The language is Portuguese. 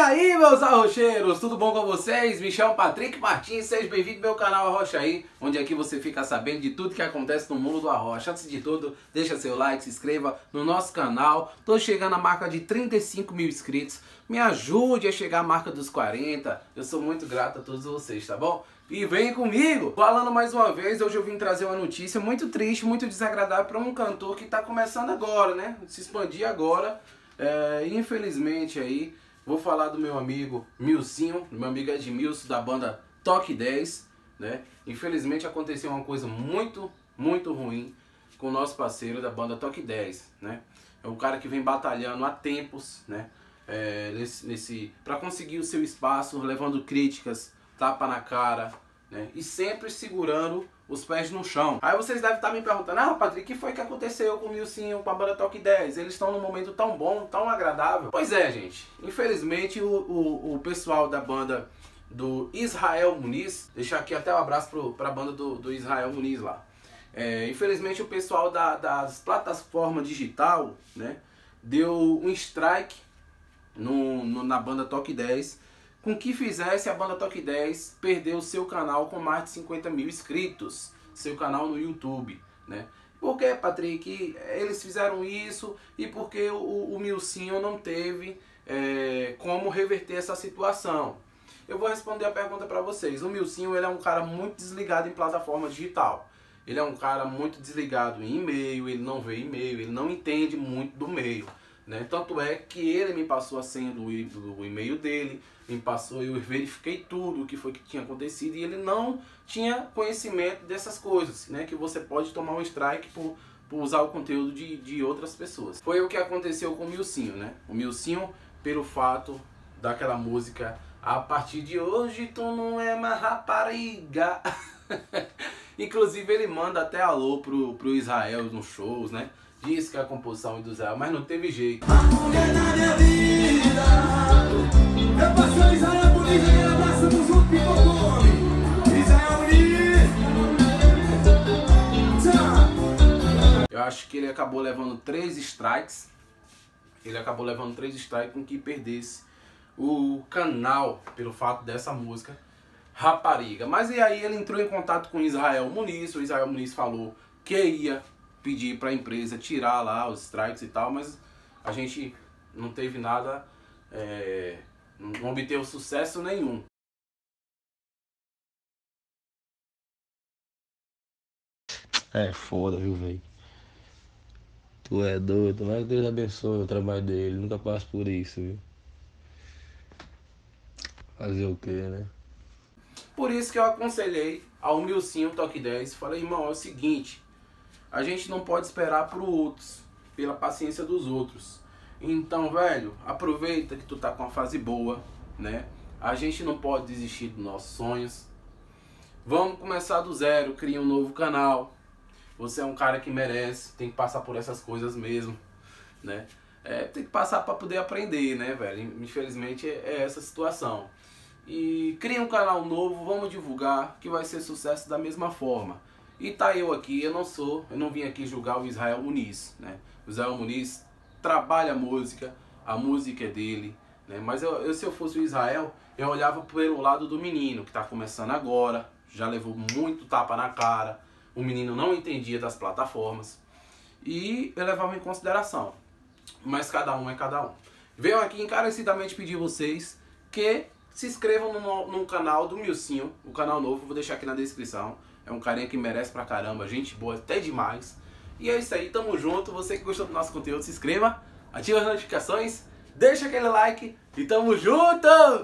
aí, meus arrocheiros, tudo bom com vocês? Me chamo Patrick Martins, seja bem-vindo ao meu canal Arrocha Aí, onde aqui você fica sabendo de tudo que acontece no mundo do arrocha. Antes de tudo, deixa seu like, se inscreva no nosso canal. Tô chegando à marca de 35 mil inscritos. Me ajude a chegar à marca dos 40. Eu sou muito grato a todos vocês, tá bom? E vem comigo! Falando mais uma vez, hoje eu vim trazer uma notícia muito triste, muito desagradável para um cantor que tá começando agora, né? Se expandir agora. Infelizmente aí, vou falar do meu amigo Milcinho, do meu amigo Edmilson, da banda Toque 10, né? Infelizmente aconteceu uma coisa muito ruim com o nosso parceiro da banda Toque 10, né? É um cara que vem batalhando há tempos, né? Para conseguir o seu espaço, levando críticas, tapa na cara, né? E sempre segurando os pés no chão. Aí vocês devem estar me perguntando: ah, Patrick, o que foi que aconteceu com o Milcinho, com a banda Toque 10? Eles estão num momento tão bom, tão agradável. Pois é, gente. Infelizmente o pessoal da banda do Israel Muniz, deixar aqui até um abraço pra banda do Israel Muniz lá. Infelizmente o pessoal das plataformas digital, né, deu um strike na banda Toque 10, com que fizesse a banda Toque 10 perder o seu canal com mais de 50 mil inscritos, seu canal no YouTube, né? Por que, Patrick, eles fizeram isso e por que o Milcinho não teve como reverter essa situação? Eu vou responder a pergunta para vocês. O Milcinho, ele é um cara muito desligado em plataforma digital. Ele é um cara muito desligado em e-mail, ele não vê e-mail, ele não entende muito do meio, né? Tanto é que ele me passou a senha do e-mail dele, me passou, eu verifiquei tudo o que foi que tinha acontecido e ele não tinha conhecimento dessas coisas, né? Que você pode tomar um strike por usar o conteúdo de outras pessoas. Foi o que aconteceu com o Milcinho, né? O Milcinho, pelo fato daquela música "A partir de hoje tu não é mais rapariga". Inclusive ele manda até alô pro Israel nos shows, né? Diz que é a composição do Israel, mas não teve jeito. A mulher na minha vida, eu passo Israel Muniz, aquele abraço do Junto Pipocome. Israel Muniz. Eu acho que ele acabou levando 3 strikes. Ele acabou levando 3 strikes com que perdesse o canal pelo fato dessa música Rapariga. Mas e aí ele entrou em contato com o Israel Muniz. O Israel Muniz falou que ia pedir para a empresa tirar lá os strikes e tal, mas a gente não teve nada, não obteve sucesso nenhum. É foda, viu, velho? Tu é doido, mas Deus abençoe o trabalho dele, nunca passo por isso, viu? Fazer o quê, né? Por isso que eu aconselhei ao Milcinho Toque 10, falei: irmão, é o seguinte, a gente não pode esperar por outros, pela paciência dos outros. Então, velho, aproveita que tu tá com uma fase boa, né? A gente não pode desistir dos nossos sonhos. Vamos começar do zero, cria um novo canal. Você é um cara que merece, tem que passar por essas coisas mesmo, né? Tem que passar para poder aprender, né, velho? Infelizmente é essa situação. E cria um canal novo, vamos divulgar, que vai ser sucesso da mesma forma. E tá eu aqui, eu não vim aqui julgar o Israel Muniz, né? O Israel Muniz trabalha a música é dele, né? Mas se eu fosse o Israel, eu olhava pelo lado do menino, que tá começando agora, já levou muito tapa na cara, o menino não entendia das plataformas, e eu levava em consideração. Mas cada um é cada um. Venho aqui encarecidamente pedir vocês que se inscrevam no canal do Milcinho, o canal novo, vou deixar aqui na descrição. É um carinha que merece pra caramba, gente boa até demais. E é isso aí, tamo junto. Você que gostou do nosso conteúdo, se inscreva, ativa as notificações, deixa aquele like e tamo junto!